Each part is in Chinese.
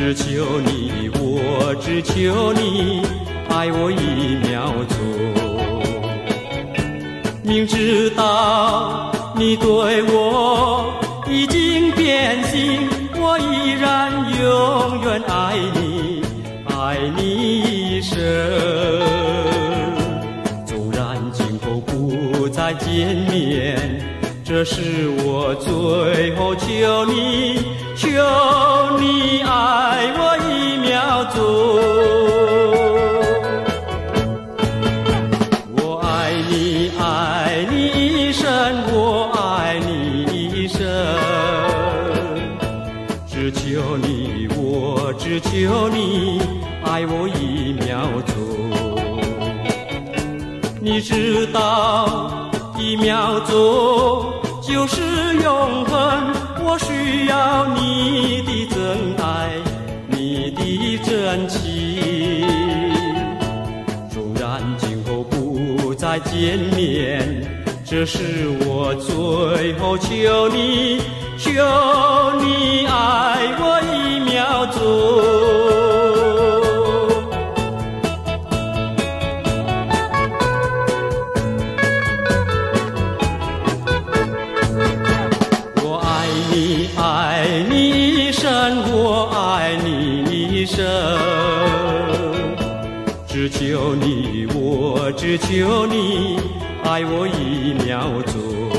只求你，我只求你爱我一秒钟。明知道你对我已经变心，我依然永远爱你，爱你一生。纵然今后不再见面，这是我最后求你，求你爱我一秒钟。我爱你，爱你一生，我爱你一生。只求你，我只求你爱我一秒钟。你知道一秒钟就是永恒，我需要你的真爱，你的真情。纵然今后不再见面，这是我最后求你，求你爱我一秒钟。爱你一生，我爱你一生。只求你，我只求你爱我一秒钟。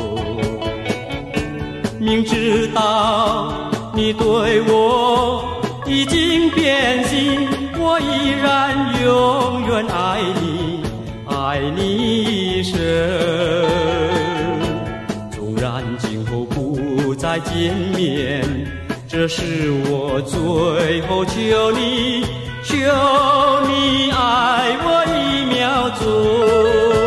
明知道你对我已经变心，我依然永远爱你，爱你一生。纵然今后不再见面，这是我最后求你，求你爱我一秒钟。